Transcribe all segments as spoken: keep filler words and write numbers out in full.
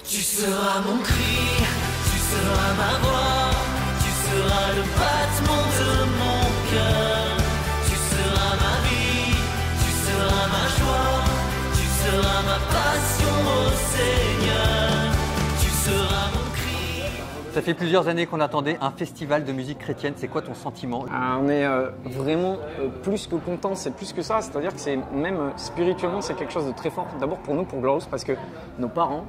Tu seras mon cri, tu seras ma voix, tu seras le battement de mon cœur. Tu seras ma vie, tu seras ma joie, tu seras ma passion, ô Seigneur. Tu seras mon cri. Ça fait plusieurs années qu'on attendait un festival de musique chrétienne. C'est quoi ton sentiment? Ah, on est euh, vraiment euh, plus que content, c'est plus que ça. C'est-à-dire que c'est même euh, spirituellement, c'est quelque chose de très fort. D'abord pour nous, pour Glorious, parce que nos parents,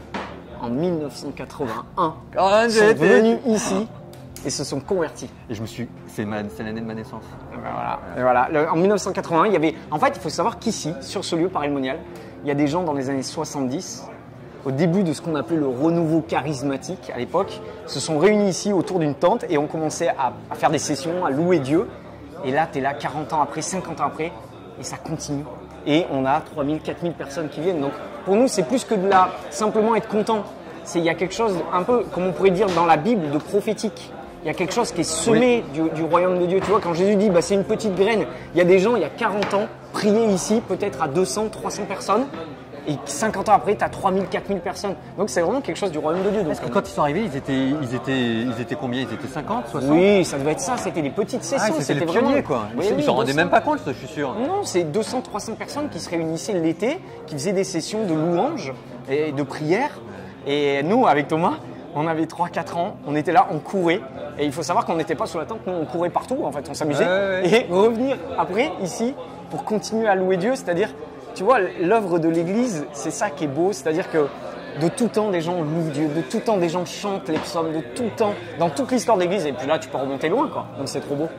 en mille neuf cent quatre-vingt-un, Quand sont j'étais- venus ici et se sont convertis. Et je me suis. C'est ma... c'est l'année de ma naissance. Et ben voilà. Et voilà. Le- en mille neuf cent quatre-vingt-un, il y avait. En fait, il faut savoir qu'ici, sur ce lieu parémonial, il y a des gens dans les années soixante-dix, au début de ce qu'on appelait le renouveau charismatique à l'époque, se sont réunis ici autour d'une tente et ont commencé à, à faire des sessions, à louer Dieu. Et là, tu es là quarante ans après, cinquante ans après, et ça continue. Et on a trois mille, quatre mille personnes qui viennent. Donc pour nous, c'est plus que de là, simplement être content. C'est, il y a quelque chose un peu, comme on pourrait dire dans la Bible, de prophétique. Il y a quelque chose qui est semé du, du royaume de Dieu. Tu vois, quand Jésus dit, bah, c'est une petite graine, il y a des gens, il y a quarante ans, priaient ici, peut-être à deux cents, trois cents personnes. Et cinquante ans après, tu as trois mille, quatre mille personnes. Donc c'est vraiment quelque chose du royaume de Dieu. Donc, Parce que quand ils sont arrivés, ils étaient, ils étaient, ils étaient combien? Ils étaient cinquante, soixante? oui, ça devait être ça. C'était des petites Ah, sessions. c'était les vraiment- pionniers quoi. Oui, Ils oui, s'en rendaient deux cents. même pas compte, je suis sûr. Non, c'est deux cents, trois cents personnes qui se réunissaient l'été, qui faisaient des sessions de louanges et de prières. Et nous, avec Thomas, on avait trois quatre ans, on était là, on courait. Et il faut savoir qu'on n'était pas sous la tente, nous on courait partout, en fait, on s'amusait. Ouais, ouais. Et revenir après, ici, pour continuer à louer Dieu, c'est-à-dire, tu vois, l'œuvre de l'Église, c'est ça qui est beau, c'est-à-dire que de tout temps, des gens louent Dieu, de tout temps, des gens chantent les psaumes, de tout temps, dans toute l'histoire de l'Église. Et puis là, tu peux remonter loin, quoi. Donc c'est trop beau.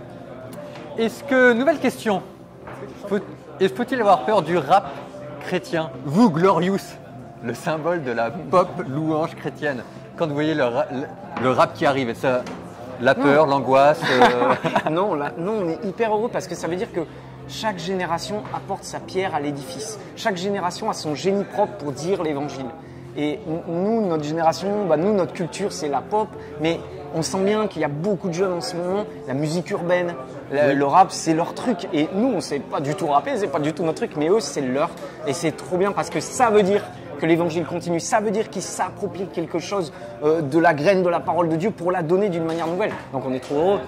Est-ce que, nouvelle question, faut, est-ce faut-il avoir peur du rap chrétien? Vous, Glorious, le symbole de la pop louange chrétienne, quand vous voyez le, ra- le- le rap qui arrive, et ça, la peur, l'angoisse, euh, non, là, non, on est hyper heureux parce que ça veut dire que chaque génération apporte sa pierre à l'édifice. Chaque génération a son génie propre pour dire l'évangile. Et nous, notre génération, bah, nous, notre culture, c'est la pop, mais on sent bien qu'il y a beaucoup de jeunes en ce moment, la musique urbaine, le, Oui. le rap, c'est leur truc. Et nous, on ne sait pas du tout rapper, c'est pas du tout notre truc, mais eux, c'est leur. Et c'est trop bien parce que ça veut dire que l'évangile continue, ça veut dire qu'ils s'approprient quelque chose euh, de la graine de la parole de Dieu pour la donner d'une manière nouvelle. Donc on est trop heureux.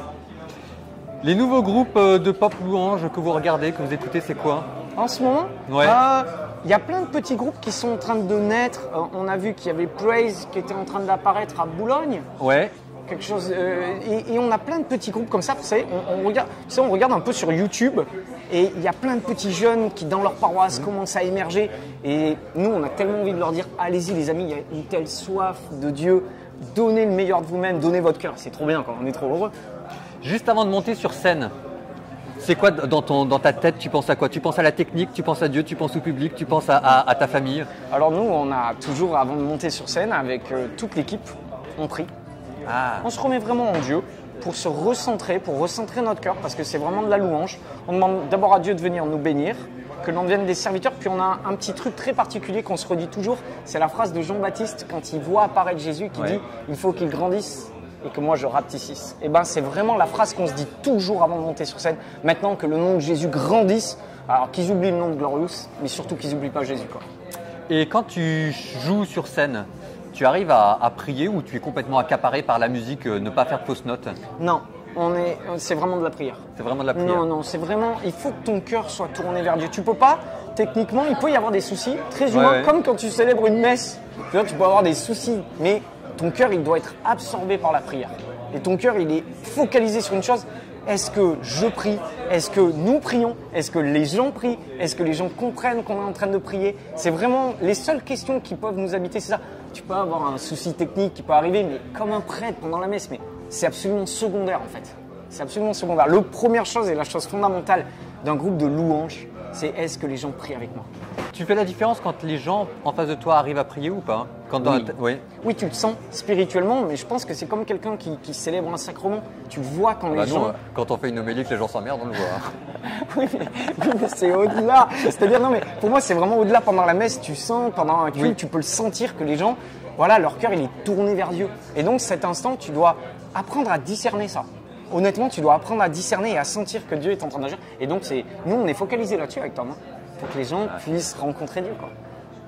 les nouveaux groupes euh, de pop louange que vous regardez, que vous écoutez, c'est quoi? En ce moment, Ouais. euh, il y a plein de petits groupes qui sont en train de naître. Euh, on a vu qu'il y avait Praise qui était en train d'apparaître à Boulogne. Ouais. Quelque chose, euh, et, et on a plein de petits groupes comme ça. Vous savez, on, on regarde, tu sais, on regarde un peu sur YouTube et il y a plein de petits jeunes qui, dans leur paroisse, commencent à émerger. Et nous, on a tellement envie de leur dire, allez-y les amis, il y a une telle soif de Dieu. Donnez le meilleur de vous-même, donnez votre cœur. C'est trop bien, quoi. On est trop heureux. Juste avant de monter sur scène, c'est quoi dans, ton, dans ta tête? Tu penses à quoi? Tu penses à la technique, tu penses à Dieu, tu penses au public, tu penses à, à- à ta famille? Alors nous, on a toujours, avant de monter sur scène, avec euh, toute l'équipe, on prie. Ah. On se remet vraiment en Dieu pour se recentrer, pour recentrer notre cœur, parce que c'est vraiment de la louange. On demande d'abord à Dieu de venir nous bénir, que l'on devienne des serviteurs. Puis on a un petit truc très particulier qu'on se redit toujours, c'est la phrase de Jean-Baptiste quand il voit apparaître Jésus qui Ouais. dit « il faut qu'il grandisse et que moi je rapetississe ». Et ben c'est vraiment la phrase qu'on se dit toujours avant de monter sur scène. Maintenant que le nom de Jésus grandisse, alors qu'ils oublient le nom de Glorious, mais surtout qu'ils n'oublient pas Jésus, quoi. Et quand tu joues sur scène, tu arrives à, à prier ou tu es complètement accaparé par la musique, euh, ne pas faire de fausses notes? Non, on est, c'est vraiment de la prière. C'est vraiment de la prière. Non, non, c'est vraiment, il faut que ton cœur soit tourné vers Dieu. Tu peux pas, techniquement, il peut y avoir des soucis, très humains, Ouais, ouais. comme quand tu célèbres une messe. Tu vois, tu peux avoir des soucis, mais ton cœur, il doit être absorbé par la prière. Et ton cœur, il est focalisé sur une chose. Est-ce que je prie? Est-ce que nous prions? Est-ce que les gens prient? Est-ce que les gens comprennent qu'on est en train de prier? C'est vraiment les seules questions qui peuvent nous habiter, c'est ça. Tu peux avoir un souci technique qui peut arriver, mais comme un prêtre pendant la messe, mais c'est absolument secondaire en fait. C'est absolument secondaire. La première chose et la chose fondamentale d'un groupe de louanges, c'est est-ce que les gens prient avec moi? Tu fais la différence quand les gens en face de toi arrivent à prier ou pas? Quand dans Oui. la tête- oui. Oui, tu le sens spirituellement, mais je pense que c'est comme quelqu'un qui, qui célèbre un sacrement. Tu vois quand Bah les non, gens... euh, quand on fait une homélie que les gens s'emmerdent, on le voit. Oui, mais, oui, mais c'est au-delà. C'est-à-dire, non, mais pour moi, c'est vraiment au-delà. Pendant la messe, tu sens, pendant un culte, Oui. tu peux le sentir que les gens, voilà, leur cœur, il est tourné vers Dieu. Et donc, cet instant, tu dois apprendre à discerner ça. Honnêtement, tu dois apprendre à discerner et à sentir que Dieu est en train d'agir. Et donc, c'est, nous, on est focalisé là-dessus avec Tom. Pour que les gens puissent rencontrer Dieu, quoi.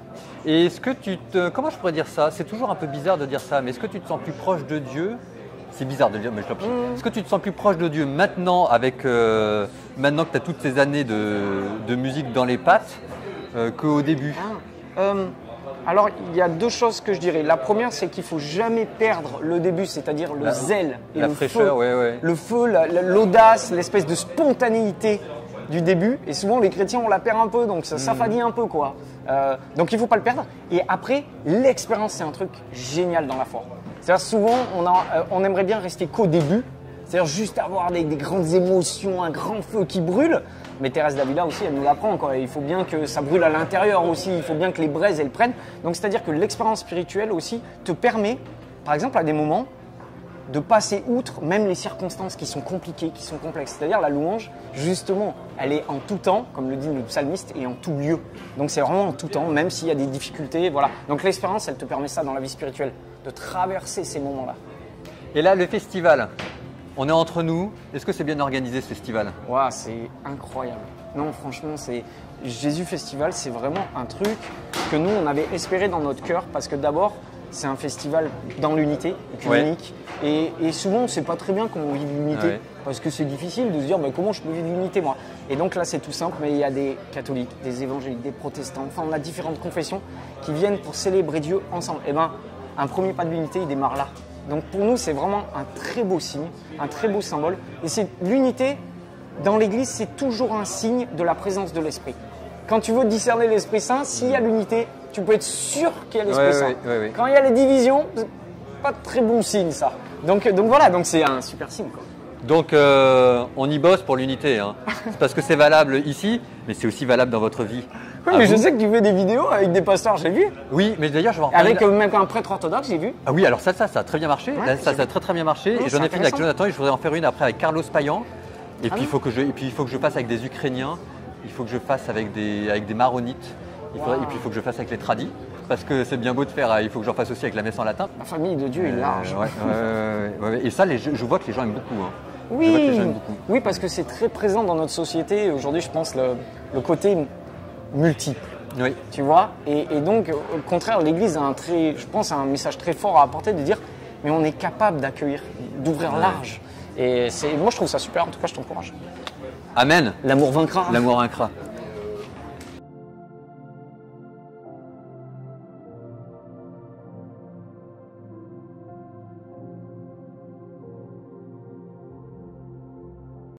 Et est-ce que tu te... Comment je pourrais dire ça? C'est toujours un peu bizarre de dire ça, mais est-ce que tu te sens plus proche de Dieu? C'est bizarre de le dire, mais je l'applique. Est-ce que tu te sens plus proche de Dieu maintenant, avec, euh, maintenant que tu as toutes ces années de, de musique dans les pattes, euh, qu'au début? Ah, euh, alors, il y a deux choses que je dirais. La première, c'est qu'il ne faut jamais perdre le début, c'est-à-dire le La- zèle et la le fraîcheur, feu. ouais, ouais. Le feu, la- la- l'audace, l'espèce de spontanéité du début. Et souvent, les chrétiens, on la perd un peu, donc ça s'affadit un peu, quoi. Euh, donc, il ne faut pas le perdre. Et après, l'expérience, c'est un truc génial dans la foi. C'est-à-dire, souvent, on, a, euh, on aimerait bien rester qu'au début. C'est-à-dire juste avoir des, des grandes émotions, un grand feu qui brûle. Mais Thérèse d'Avila aussi, elle nous l'apprend, quoi. Il faut bien que ça brûle à l'intérieur aussi, il faut bien que les braises, elles prennent. Donc c'est-à-dire que l'expérience spirituelle aussi te permet, par exemple à des moments, de passer outre même les circonstances qui sont compliquées, qui sont complexes. C'est-à-dire la louange, justement, elle est en tout temps, comme le dit le psalmiste, et en tout lieu. Donc c'est vraiment en tout temps, même s'il y a des difficultés, voilà. Donc l'expérience, elle te permet ça dans la vie spirituelle, de traverser ces moments-là. Et là, le festival, on est entre nous. Est-ce que c'est bien organisé ce festival? Waouh, c'est incroyable. Non, franchement, c'est Jésus Festival, c'est vraiment un truc que nous, on avait espéré dans notre cœur parce que d'abord, c'est un festival dans l'unité, œcuménique. Et, et souvent, on ne sait pas très bien comment on vit l'unité Ouais. parce que c'est difficile de se dire bah, comment je peux vivre l'unité, moi. Et donc là, c'est tout simple, mais il y a des catholiques, des évangéliques, des protestants, enfin, on a différentes confessions qui viennent pour célébrer Dieu ensemble. Et ben, un premier pas de l'unité, il démarre là. Donc pour nous, c'est vraiment un très beau signe, un très beau symbole. Et c'est l'unité, dans l'Église, c'est toujours un signe de la présence de l'Esprit. Quand tu veux discerner l'Esprit Saint, s'il y a l'unité, tu peux être sûr qu'il y a l'Esprit Ouais, Saint. ouais, ouais, ouais. Quand il y a les divisions, c'est pas de très bon signe ça. Donc, donc voilà, donc c'est un super signe, quoi. Donc, euh, on y bosse pour l'unité. Hein. C'est parce que c'est valable ici, mais c'est aussi valable dans votre vie. Oui, À mais je vous. sais que tu fais des vidéos avec des pasteurs, j'ai vu. Oui, mais d'ailleurs, je vais en reparler. Avec euh, même un prêtre orthodoxe, j'ai vu. Ah oui, alors ça, ça, ça a très bien marché. Ouais, Là, ça, j'ai ça a vu. très très bien marché. Oui, et j'en c'est ai fait une avec intéressant. Jonathan et je voudrais en faire une après avec Carlos Payan. Et puis, oui. il faut que je, et puis il faut que je fasse avec des Ukrainiens. Il faut que je fasse avec des, avec des Maronites. Il faudrait- Wow. Et puis il faut que je fasse avec les tradis. Parce que c'est bien beau de faire. hein, Il faut que j'en fasse aussi avec la messe en latin. La famille de Dieu est large. Euh, ouais, ouais, ouais, ouais, ouais. Et ça, les, je, je vois que les gens aiment beaucoup. hein. Je vois que Oui, les gens aiment beaucoup. oui, parce que c'est très présent dans notre société. Aujourd'hui, je pense le, le côté multiple. Oui. Tu vois, et, et donc au contraire, l'Église a un très, je pense, a un message très fort à apporter de dire, mais on est capable d'accueillir, d'ouvrir large. Et c'est, moi, je trouve ça super. En tout cas, je t'encourage. Amen. L'amour vaincra. L'amour vaincra.